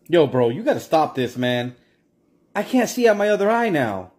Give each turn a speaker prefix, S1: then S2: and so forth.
S1: Yo, bro, you gotta stop this, man. I can't see out my other eye now.